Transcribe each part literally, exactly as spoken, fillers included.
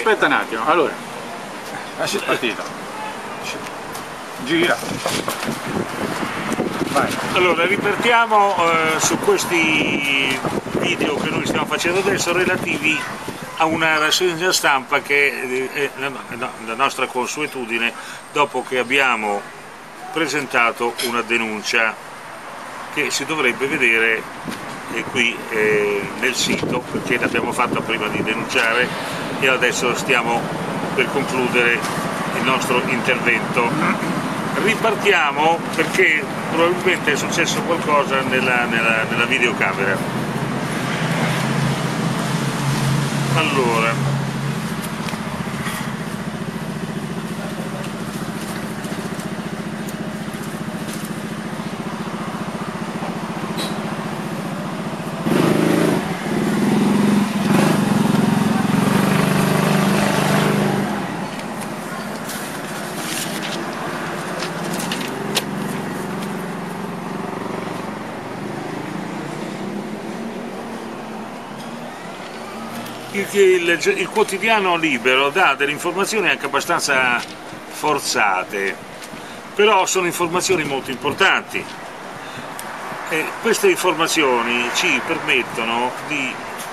aspetta un attimo, allora, lasci il partito, gira, vai. Allora, ripartiamo eh, su questi video che noi stiamo facendo adesso relativi a una rassegna stampa che è la nostra consuetudine dopo che abbiamo presentato una denuncia che si dovrebbe vedere eh, qui eh, nel sito, perché l'abbiamo fatta prima di denunciare e adesso stiamo per concludere il nostro intervento. Ripartiamo perché probabilmente è successo qualcosa nella, nella, nella videocamera. Allora, Il, il, il quotidiano Libero dà delle informazioni anche abbastanza forzate, però sono informazioni molto importanti e queste informazioni ci permettono di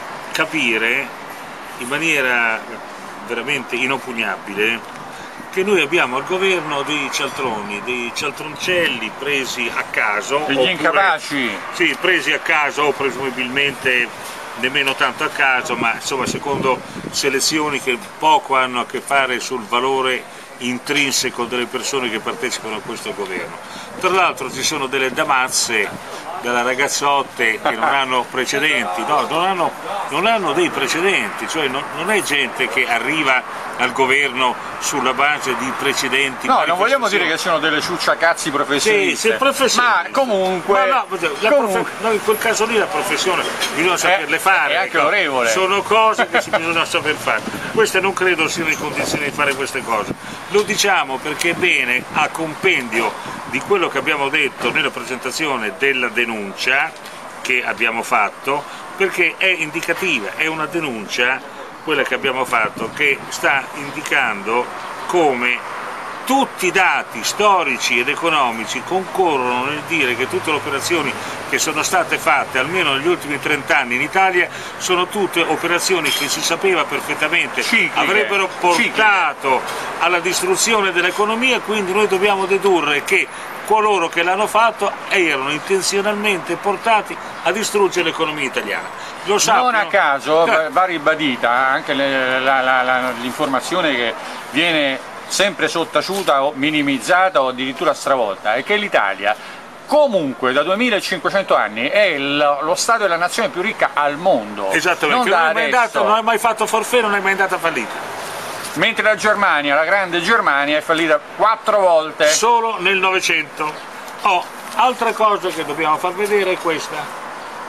capire in maniera veramente inoppugnabile che noi abbiamo al governo dei cialtroni, dei cialtroncelli presi a caso, degli oppure, incapaci, sì, presi a caso o presumibilmente nemmeno tanto a caso, ma insomma secondo selezioni che poco hanno a che fare sul valore intrinseco delle persone che partecipano a questo governo. Tra l'altro ci sono delle damazze, delle ragazzotte che non hanno precedenti, no, non hanno, non hanno dei precedenti, cioè non, non è gente che arriva al governo sulla base di precedenti. No, non vogliamo dire che sono delle ciucciacazzi professioniste, sì, professioniste. Ma comunque, ma no, la comunque... Profe... no, in quel caso lì la professione bisogna saperle fare, è anche onorevole. Sono cose che si bisogna saper fare. Queste non credo siano in condizioni di fare queste cose. Lo diciamo perché è bene, a compendio di quello che abbiamo detto nella presentazione della denuncia che abbiamo fatto, perché è indicativa, è una denuncia quella che abbiamo fatto, che sta indicando come tutti i dati storici ed economici concorrono nel dire che tutte le operazioni che sono state fatte almeno negli ultimi trent'anni in Italia sono tutte operazioni che si sapeva perfettamente cicliche, avrebbero portato cicliche. alla distruzione dell'economia, quindi noi dobbiamo dedurre che coloro che l'hanno fatto erano intenzionalmente portati a distruggere l'economia italiana. Lo sappiano. Non a caso va ribadita anche l'informazione che viene sempre sottaciuta o minimizzata o addirittura stravolta, è che l'Italia comunque da duemilacinquecento anni è lo Stato e la nazione più ricca al mondo. Esattamente, non, non, è mai dato, non è mai fatto forfè, non è mai andata fallita. Mentre la Germania, la grande Germania, è fallita quattro volte. Solo nel Novecento. Oh, altra cosa che dobbiamo far vedere è questa.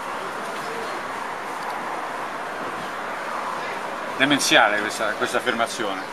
Demenziale questa, questa affermazione.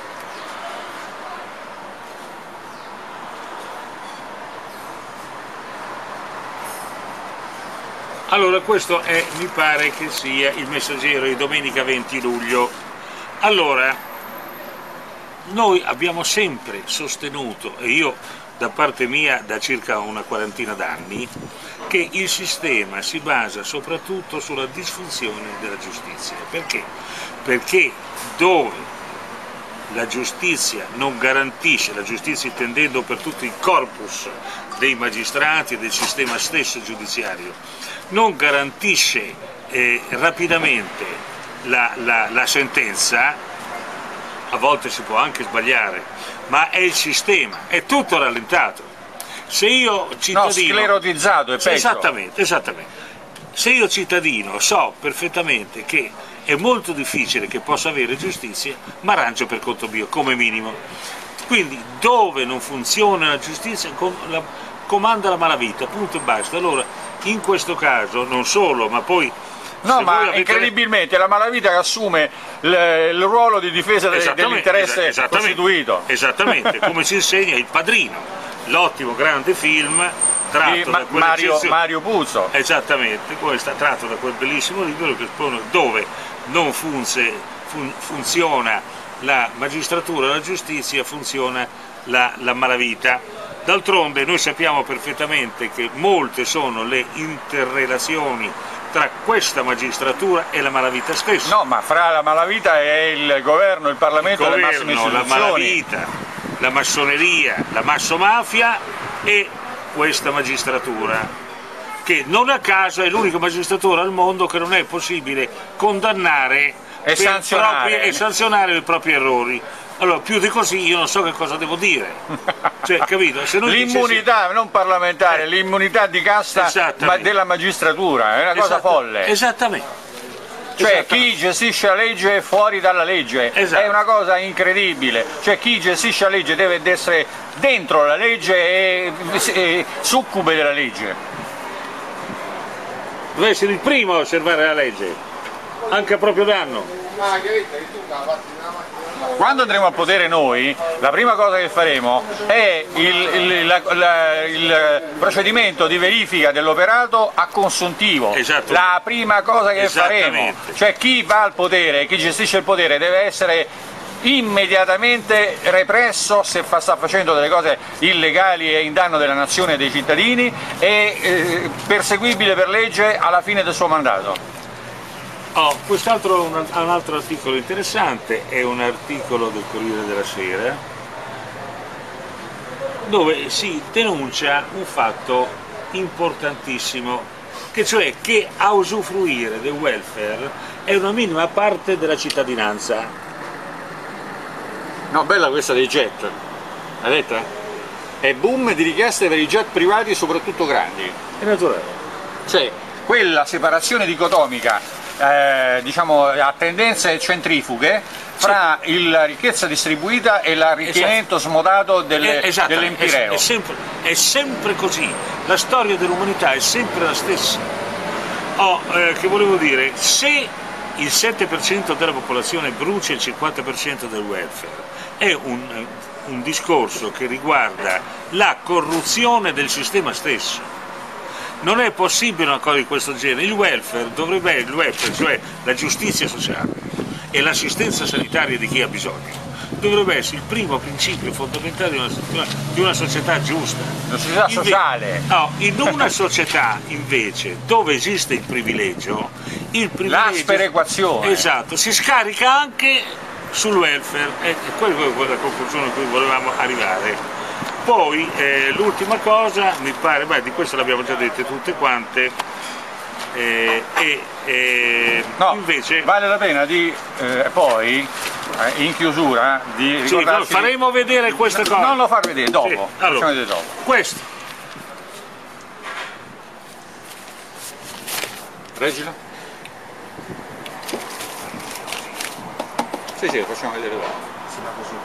Allora, questo è, mi pare che sia il Messaggero di domenica venti luglio. Allora, noi abbiamo sempre sostenuto, e io da parte mia da circa una quarantina d'anni, che il sistema si basa soprattutto sulla disfunzione della giustizia. Perché? Perché dove la giustizia non garantisce, la giustizia intendendo per tutto il corpus dei magistrati e del sistema stesso giudiziario, non garantisce eh, rapidamente la, la, la sentenza, a volte si può anche sbagliare, ma è il sistema, è tutto rallentato. Se io cittadino... No, sclerotizzato è peggio. Esattamente, esattamente. Se io cittadino so perfettamente che è molto difficile che possa avere giustizia, mi arrangio per conto mio, come minimo. Quindi dove non funziona la giustizia comanda la malavita, punto e basta. Allora, in questo caso, non solo, ma poi... No, ma avete... incredibilmente la malavita che assume il ruolo di difesa dell'interesse esattamente, costituito. Esattamente, come ci insegna Il Padrino, l'ottimo grande film tratto da Mario, Mario Puzo. Esattamente, questo è tratto da quel bellissimo libro che espone dove non funze, fun, funziona la magistratura, la giustizia, funziona la, la malavita. D'altronde noi sappiamo perfettamente che molte sono le interrelazioni tra questa magistratura e la malavita stessa. No, ma fra la malavita e il governo, il Parlamento, il le governo, massime istituzioni. La malavita, la massoneria, la massomafia e questa magistratura, che non a caso è l'unica magistratura al mondo che non è possibile condannare e sanzionare. Propri, e sanzionare i propri errori. Allora, più di così io non so che cosa devo dire. Cioè, capito? L'immunità, dicessi... non parlamentare, eh. l'immunità di casta ma della magistratura, è una cosa Esatt folle. Esattamente. Cioè Esattamente. Chi gestisce la legge è fuori dalla legge, esatto. È una cosa incredibile. Cioè chi gestisce la legge deve essere dentro la legge e, e succube della legge. Deve essere il primo a osservare la legge, anche a proprio danno. Quando andremo al potere noi, la prima cosa che faremo è il, il, la, la, il procedimento di verifica dell'operato a consuntivo, la prima cosa che faremo, cioè chi va al potere, chi gestisce il potere deve essere immediatamente represso se fa, sta facendo delle cose illegali e in danno della nazione e dei cittadini e eh, perseguibile per legge alla fine del suo mandato. Oh, quest'altro un, un altro articolo interessante è un articolo del Corriere della Sera dove si denuncia un fatto importantissimo, che cioè che a usufruire del welfare è una minima parte della cittadinanza. No, bella questa dei jet, l'hai detta? È boom di richieste per i jet privati, soprattutto grandi. È naturale. Cioè, quella separazione dicotomica Eh, diciamo a tendenze centrifughe fra sì. la ricchezza distribuita e l'arricchimento esatto. smodato delle, dell'empireo. È, è, sempre, è sempre così, la storia dell'umanità è sempre la stessa. Oh, eh, che volevo dire, se il sette per cento della popolazione brucia il cinquanta per cento del welfare, è un, un discorso che riguarda la corruzione del sistema stesso. Non è possibile una cosa di questo genere. Il welfare dovrebbe essere, il welfare, cioè la giustizia sociale e l'assistenza sanitaria di chi ha bisogno, dovrebbe essere il primo principio fondamentale di una, di una società giusta. Una società Inve sociale. No, in una società invece dove esiste il privilegio, il privilegio... La sperequazione. Esatto, si scarica anche sul welfare, e quella è la conclusione a cui volevamo arrivare. Poi eh, l'ultima cosa, mi pare, beh, di questo l'abbiamo già dette tutte quante, eh, e eh, no, invece... vale la pena di eh, poi, eh, in chiusura, di ricordarci... Sì, faremo vedere queste cose. Non lo far vedere, dopo, sì. Allora, vedere dopo. Questo. Reggilo? Sì, sì, lo facciamo vedere dopo. Sì, ma così.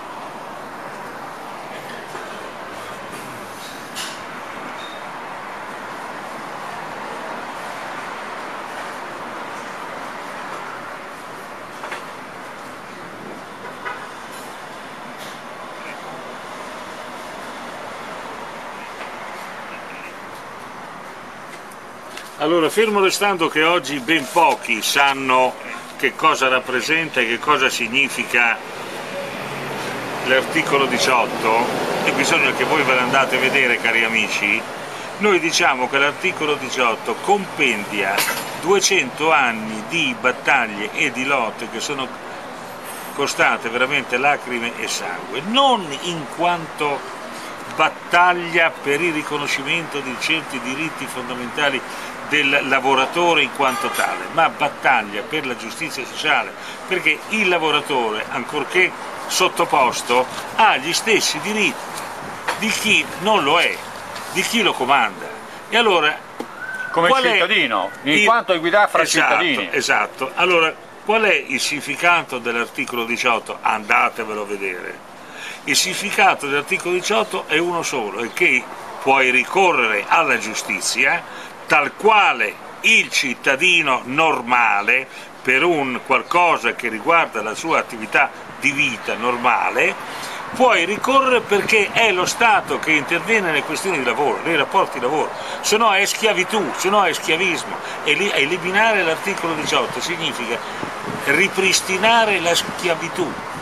Allora, fermo restando che oggi ben pochi sanno che cosa rappresenta e che cosa significa l'articolo diciotto, e bisogna che voi ve l'andate a vedere, cari amici, noi diciamo che l'articolo diciotto compendia duecento anni di battaglie e di lotte che sono costate veramente lacrime e sangue, non in quanto battaglia per il riconoscimento di certi diritti fondamentali del lavoratore in quanto tale, ma battaglia per la giustizia sociale, perché il lavoratore, ancorché sottoposto, ha gli stessi diritti di chi non lo è, di chi lo comanda. E allora, come cittadino, in il... quanto equità fra esatto, cittadini. Esatto, allora qual è il significato dell'articolo diciotto? Andatevelo a vedere. Il significato dell'articolo diciotto è uno solo, è che puoi ricorrere alla giustizia tal quale il cittadino normale per un qualcosa che riguarda la sua attività di vita normale, puoi ricorrere perché è lo Stato che interviene nelle questioni di lavoro, nei rapporti di lavoro, se no è schiavitù, se no è schiavismo. E eliminare l'articolo diciotto significa ripristinare la schiavitù,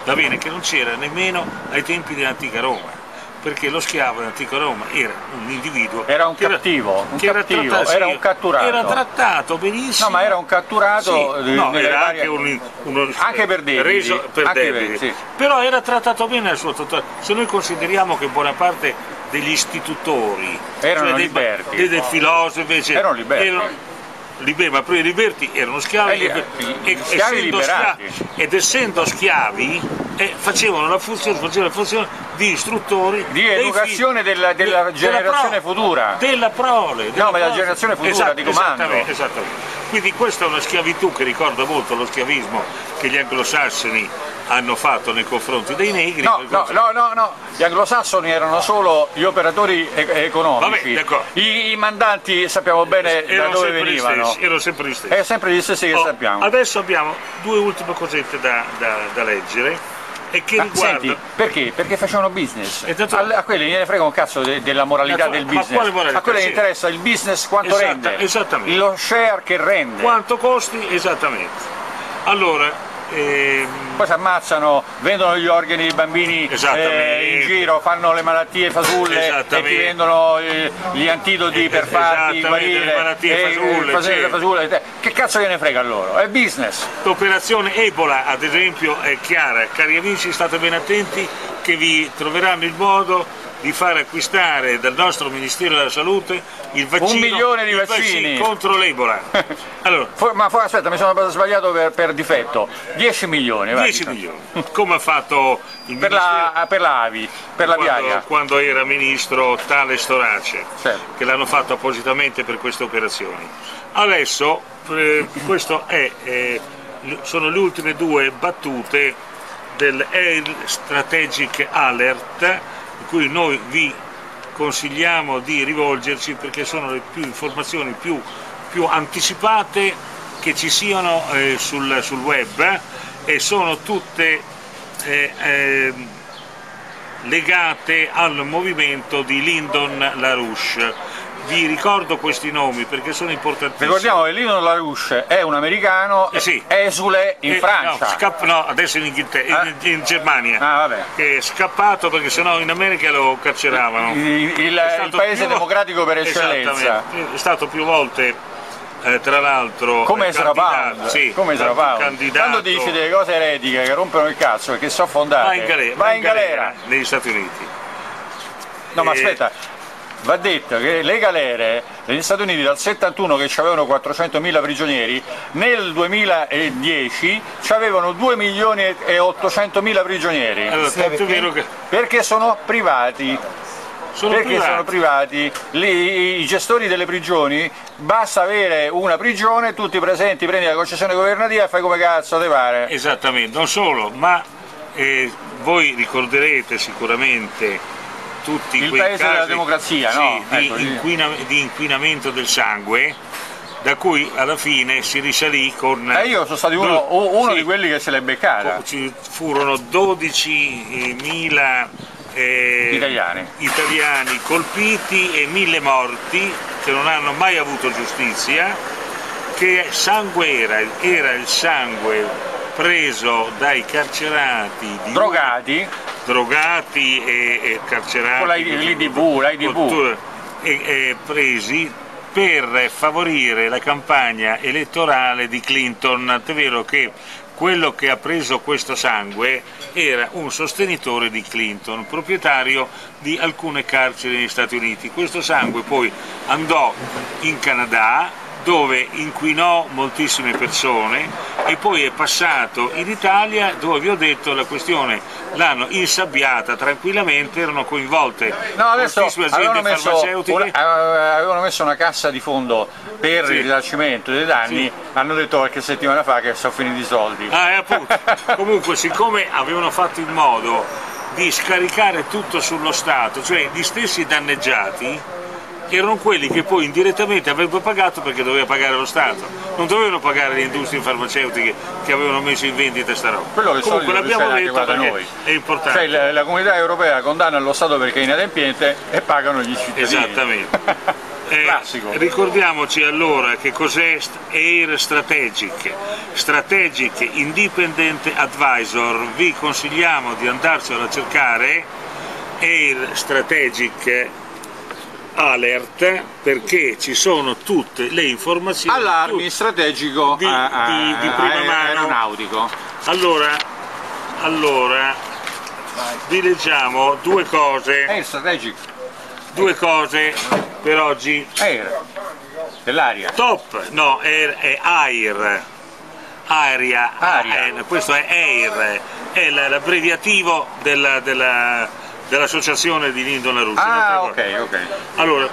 va bene, che non c'era nemmeno ai tempi dell'antica Roma, perché lo schiavo dell'antica Roma era un individuo, era un cattivo, un che cattivo, era, trattato, era sì, un catturato, era trattato benissimo. No, ma era un catturato, sì, no, era varie... anche un, uno anche per debiti, reso per anche debiti. Per, sì. Però era trattato bene al suo totale. Se noi consideriamo che buona parte degli istitutori erano cioè dei, liberti, dei, dei filosofi invece erano liberti, erano, Liber, ma prima i liberti erano schiavi, eh, e, e, e, schiavi liberati. Schiavi, ed essendo schiavi eh, facevano la funzione, facevano la funzione di istruttori, di educazione figli, della, della de, generazione della pro, futura, della prole, della no, ma della prole. generazione futura, esatto, di comando. Esattamente, esattamente. Quindi questa è una schiavitù che ricorda molto lo schiavismo che gli anglosassoni hanno fatto nei confronti dei negri. No, no, no, no, no, gli anglosassoni erano solo gli operatori e economici. Vabbè, I, I mandanti sappiamo bene erano da dove venivano. Stessi, erano sempre gli stessi. Erano sempre gli stessi che oh, sappiamo. Adesso abbiamo due ultime cosette da, da, da leggere. E che ma riguarda... senti, perché? Perché facevano business. Tanto... A, a quelli gliene frega un cazzo de, della moralità ma, del ma business. quale moralità? A quelli sì. gli interessa il business quanto Esatta, rende. Esattamente. Lo share che rende. Quanto costi? Esattamente. Allora, ehm... poi si ammazzano, vendono gli organi dei bambini eh, in giro, fanno le malattie fasulle e ti vendono eh, gli antidoti per farti guarire le malattie e, fasulle, fasulle, sì. fasulle. Che cazzo gliene frega a loro? È business. L'operazione Ebola, ad esempio, è chiara. Cari amici, state ben attenti che vi troveranno il modo di far acquistare dal nostro Ministero della Salute il vaccino, un milione di vaccini vaccini contro l'Ebola. Allora, ma aspetta, mi sono sbagliato per, per difetto. dieci milioni. dieci milioni. Come ha fatto il per Ministero la, per la Avi, per la quando, viaria. Quando era ministro tale Storace, certo. Che l'hanno fatto appositamente per queste operazioni. Adesso eh, questo è, eh, sono le ultime due battute del Air Strategic Alert, in cui noi vi consigliamo di rivolgerci perché sono le più informazioni più, più anticipate che ci siano eh, sul, sul web eh, e sono tutte eh, eh, legate al movimento di Lyndon LaRouche. Vi ricordo questi nomi perché sono importantissimi. Ricordiamo che Lyndon LaRouche è un americano, eh sì. esule in eh, Francia. No, scapp- no, adesso in, Inghilterra, eh? in, in Germania, ah, vabbè. Che è scappato perché sennò in America lo carceravano. Il, il, il paese democratico per eccellenza. È stato più volte, eh, tra l'altro, come Ezra Pound, sì, come Ezra Pound. Quando dici delle cose eretiche che rompono il cazzo e che sono fondate, va in galera, va in galera. galera negli Stati Uniti. No, e... ma aspetta. Va detto che le galere negli Stati Uniti dal settantuno che avevano quattrocentomila prigionieri, nel duemiladieci avevano due milioni e ottocentomila prigionieri. Allora, tanto è vero che... Perché sono privati. Sono perché privati. sono privati, Lì, i gestori delle prigioni, basta avere una prigione, tutti presenti, prendi la concessione governativa e fai come cazzo te pare. Esattamente, non solo, ma eh, voi ricorderete sicuramente tutti il quei paese casi, della democrazia, sì, no? di, ecco, inquina, di inquinamento del sangue, da cui alla fine si risalì con... Eh, io sono stato uno, uno sì, di quelli che se l'è beccata. Ci furono dodicimila eh, italiani. italiani colpiti e mille morti che non hanno mai avuto giustizia. Che sangue era? Era il sangue preso dai carcerati di drogati drogati e, e carcerati con l'I D V, l'I D V. E, e presi per favorire la campagna elettorale di Clinton, tant'è vero che quello che ha preso questo sangue era un sostenitore di Clinton, proprietario di alcune carceri negli Stati Uniti. Questo sangue poi andò in Canada, dove inquinò moltissime persone, e poi è passato in Italia, dove vi ho detto la questione l'hanno insabbiata tranquillamente, erano coinvolte no, adesso moltissime aziende messo farmaceutiche. Una, avevano messo una cassa di fondo per sì. il risarcimento dei danni, sì. hanno detto qualche settimana fa che sono finiti i soldi. Ah, eh, appunto. Comunque, siccome avevano fatto in modo di scaricare tutto sullo Stato, cioè gli stessi danneggiati erano quelli che poi indirettamente avrebbero pagato perché doveva pagare lo Stato, non dovevano pagare le industrie farmaceutiche che avevano messo in vendita sta roba. Quello che comunque l'abbiamo detto perché noi. È importante. Cioè, la, la comunità europea condanna lo Stato perché è inadempiente e pagano gli cittadini. Esattamente. Eh, classico. Ricordiamoci allora che cos'è Air Strategic. Strategic Independent Advisor. Vi consigliamo di andarcelo a cercare, Air Strategic Alert, perché ci sono tutte le informazioni. Allarmi strategico di, di, di prima mano. Aeronautico. Allora, allora vi leggiamo due cose. Air Strategic. Due cose per oggi. Air. Dell'aria. Top, no, air, è air. Aria. Aria. Eh, questo è air. È l'abbreviativo della, della, dell'associazione di Lindon Russia. Ah, ok, ok. Allora,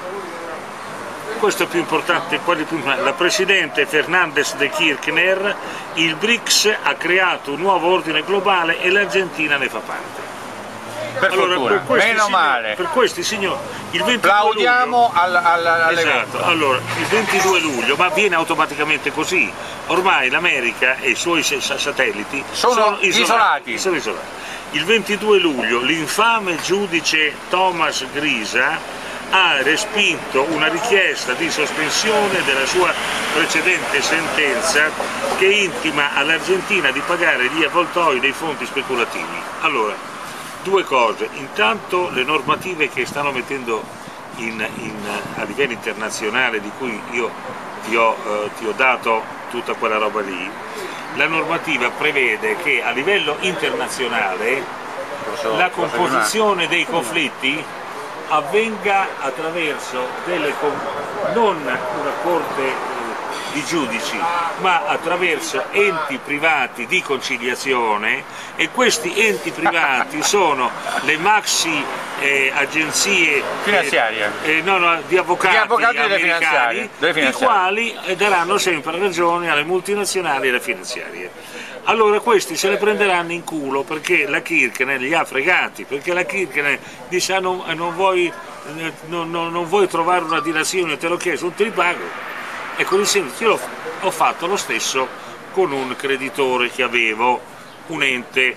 questo è più importante, quello più importante. La Presidente Fernández de Kirchner, il BRICS ha creato un nuovo ordine globale e l'Argentina ne fa parte. Per allora, fortuna, per meno signori, male. Per questi signori, il ventidue Plaudiamo luglio, al, al, alle esatto, allora, il ventidue luglio, ma avviene automaticamente così. Ormai l'America e i suoi satelliti sono, sono isolati. isolati. Sono isolati. Il ventidue luglio l'infame giudice Thomas Grisa ha respinto una richiesta di sospensione della sua precedente sentenza che intima all'Argentina di pagare gli avvoltoi dei fondi speculativi. Allora, due cose: intanto le normative che stanno mettendo in, in, a livello internazionale, di cui io ti ho, eh, ti ho dato tutta quella roba lì, la normativa prevede che a livello internazionale la composizione dei conflitti avvenga attraverso delle, non una corte di giudici, ma attraverso enti privati di conciliazione, e questi enti privati sono le maxi eh, agenzie finanziarie, eh, eh, no, no, di avvocati, di avvocati americani, delle finanziarie, delle finanziarie, i quali eh, daranno sempre ragione alle multinazionali e alle finanziarie. Allora questi se le prenderanno in culo, perché la Kirchner li ha fregati, perché la Kirchner dice ah, non, non, vuoi, non, non, non vuoi trovare una dilazione, te l'ho chiesto, non te li pago. E con il semplice, io ho fatto lo stesso con un creditore che avevo, un ente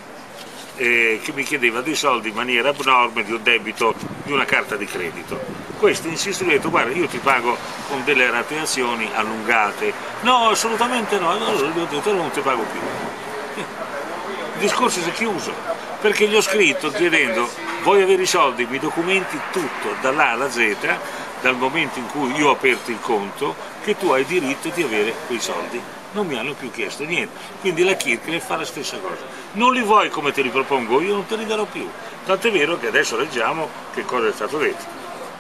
eh, che mi chiedeva dei soldi in maniera abnorme di un debito di una carta di credito. Questo insiste, ho detto guarda, io ti pago con delle rateazioni allungate. No, assolutamente no, allora gli ho detto non ti pago più. Il discorso si è chiuso, perché gli ho scritto chiedendo vuoi avere i soldi, mi documenti tutto dall'A alla Z, dal momento in cui io ho aperto il conto, che tu hai diritto di avere quei soldi. Non mi hanno più chiesto niente, quindi la Kirchner fa la stessa cosa. Non li vuoi come te li propongo io, non te li darò più. Tant'è vero che adesso leggiamo che cosa è stato detto.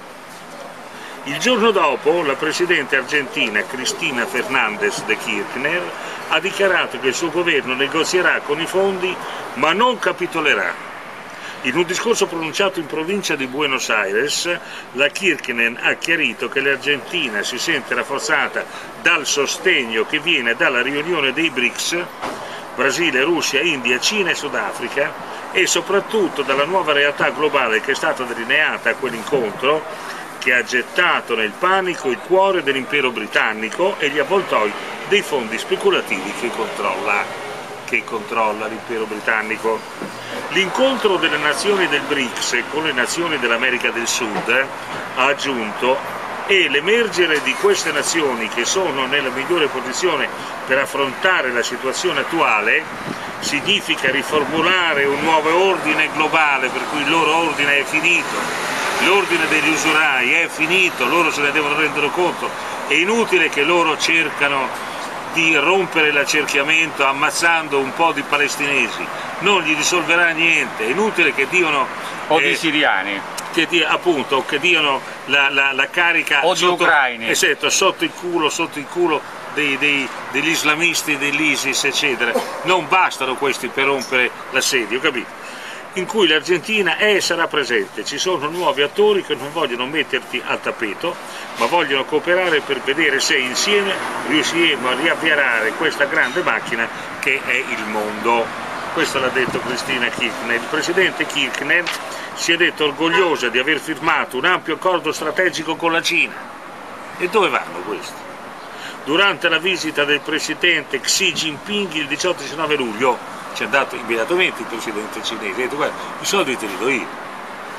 Il giorno dopo la Presidente argentina Cristina Fernández de Kirchner ha dichiarato che il suo governo negozierà con i fondi ma non capitolerà. In un discorso pronunciato in provincia di Buenos Aires, la Kirchner ha chiarito che l'Argentina si sente rafforzata dal sostegno che viene dalla riunione dei BRICS, Brasile, Russia, India, Cina e Sudafrica, e soprattutto dalla nuova realtà globale che è stata delineata a quell'incontro, che ha gettato nel panico il cuore dell'impero britannico e gli avvoltoi dei fondi speculativi che controlla. che controlla l'impero britannico. L'incontro delle nazioni del BRICS con le nazioni dell'America del Sud, ha aggiunto, e l'emergere di queste nazioni che sono nella migliore posizione per affrontare la situazione attuale significa riformulare un nuovo ordine globale, per cui il loro ordine è finito, l'ordine degli usurai è finito, loro se ne devono rendere conto, è inutile che loro cercano di rompere l'accerchiamento ammazzando un po' di palestinesi, non gli risolverà niente, è inutile che diano o eh, di siriani, che dia, appunto, che diano la, la, la carica o di sotto, ucraini, esatto, sotto il culo, sotto il culo dei, dei, degli islamisti, dell'ISIS, eccetera. Non bastano questi per rompere l'assedio, capito? In cui l'Argentina è e sarà presente. Ci sono nuovi attori che non vogliono metterti al tappeto, ma vogliono cooperare per vedere se insieme riusciremo a riavviare questa grande macchina che è il mondo. Questo l'ha detto Cristina Kirchner. Il presidente Kirchner si è detto orgogliosa di aver firmato un ampio accordo strategico con la Cina. E dove vanno questi? Durante la visita del presidente Xi Jinping il diciotto e diciannove luglio, ci è andato immediatamente il presidente cinese, ha detto guarda, i soldi te li do io.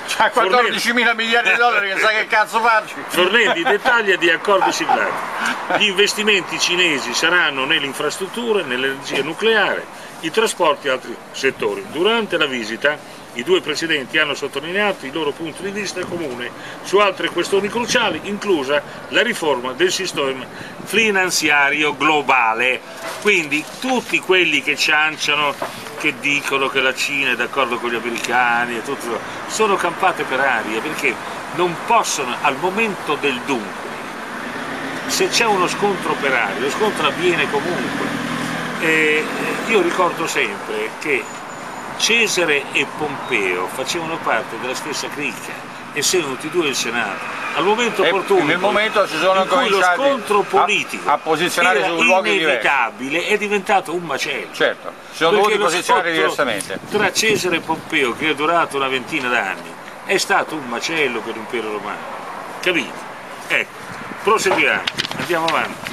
C'ha quattordicimila miliardi di dollari, che sa che cazzo farci? Fornendo i dettagli di accordi siglati. Gli investimenti cinesi saranno nell'infrastruttura, nell'energia nucleare, i trasporti e altri settori. Durante la visita i due presidenti hanno sottolineato i loro punti di vista comune su altre questioni cruciali, inclusa la riforma del sistema finanziario globale. Quindi tutti quelli che cianciano, che dicono che la Cina è d'accordo con gli americani e tutto, sono campate per aria, perché non possono, al momento del dunque, se c'è uno scontro per aria, lo scontro avviene comunque. E io ricordo sempre che Cesare e Pompeo facevano parte della stessa cricca, essendo tutti e due il Senato. Al momento opportuno, nel momento si sono in cui lo scontro politico a, a posizionare era su luoghi inevitabile, diversi, è diventato un macello. Certo, si sono dovuti posizionare diversamente. Tra Cesare e Pompeo, che è durato una ventina d'anni, è stato un macello per l'impero romano. Capite? Ecco, proseguiamo, andiamo avanti.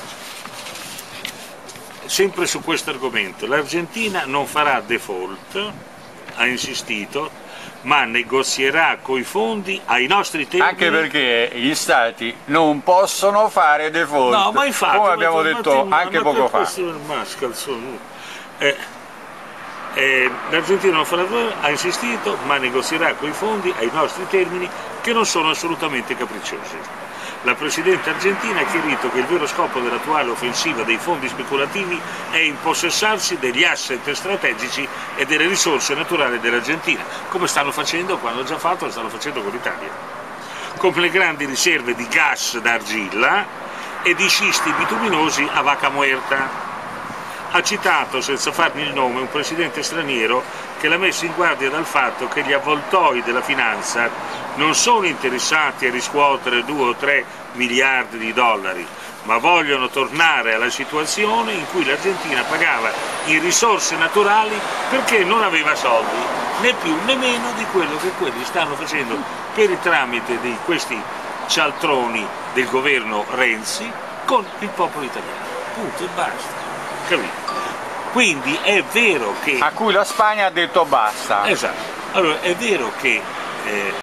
Sempre su questo argomento, l'Argentina non farà default, ha insistito, ma negozierà coi fondi ai nostri termini. Anche perché gli stati non possono fare default, no, ma infatti, come abbiamo ma, detto ma, anche ma poco fa. Eh, eh, L'Argentina non farà default, ha insistito, ma negozierà coi fondi ai nostri termini, che non sono assolutamente capricciosi. La Presidente argentina ha chiarito che il vero scopo dell'attuale offensiva dei fondi speculativi è impossessarsi degli asset strategici e delle risorse naturali dell'Argentina, come stanno facendo, quando già fatto, lo stanno facendo con l'Italia, con le grandi riserve di gas d'argilla e di scisti bituminosi a Vaca Muerta. Ha citato, senza farne il nome, un presidente straniero che l'ha messo in guardia dal fatto che gli avvoltoi della finanza non sono interessati a riscuotere due o tre miliardi di dollari, ma vogliono tornare alla situazione in cui l'Argentina pagava in risorse naturali perché non aveva soldi, né più né meno di quello che quelli stanno facendo per il tramite di questi cialtroni del governo Renzi con il popolo italiano. Punto e basta. Capito? Quindi è vero che... A cui la Spagna ha detto basta. Esatto. Allora, è vero che... Eh,